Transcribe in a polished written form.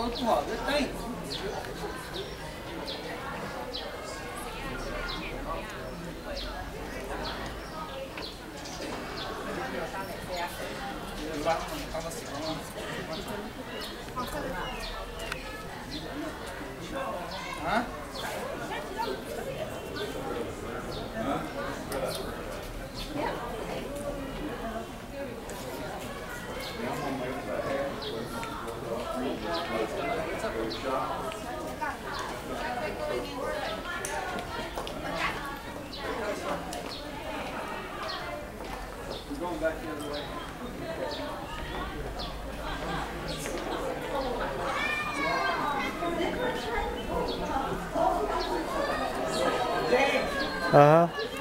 不好，这单眼。有吧？刚刚死了吗？啊？Going back the other way. Uh-huh.